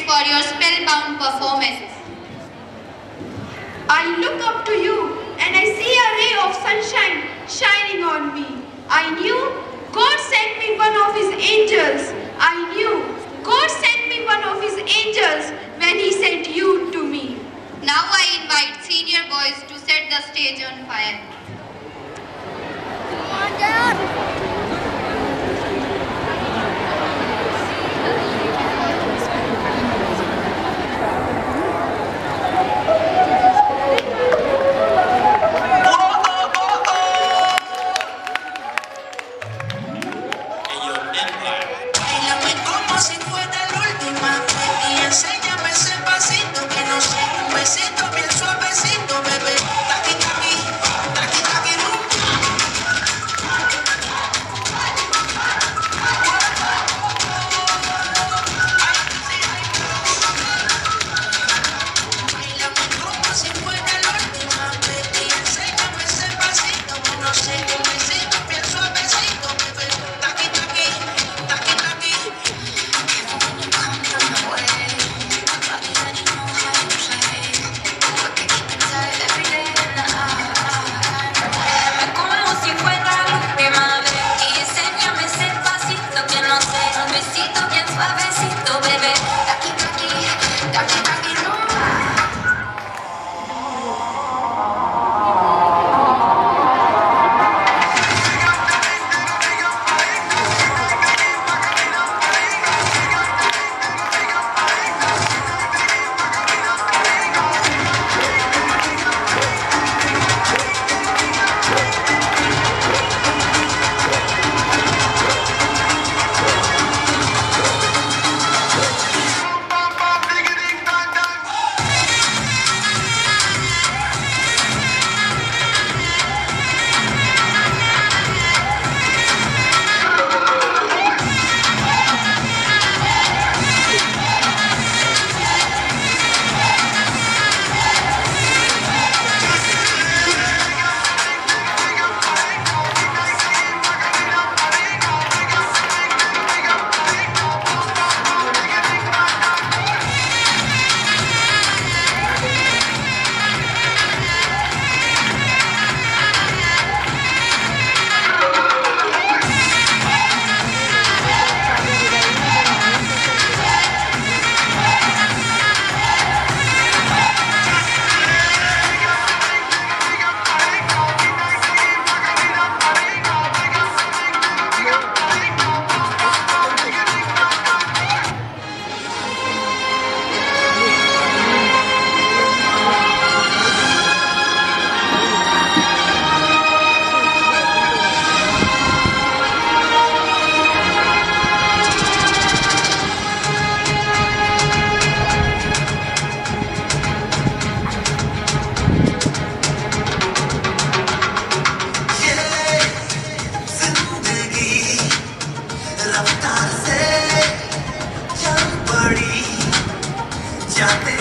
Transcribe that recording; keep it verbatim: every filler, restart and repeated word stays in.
for your spellbound performance. I look up to you and I see a ray of sunshine shining on me. I knew God sent me one of his angels. I knew God sent me one of his angels when he sent you to me. Now I invite senior boys to set the stage on fire. Come on, Dad. जाते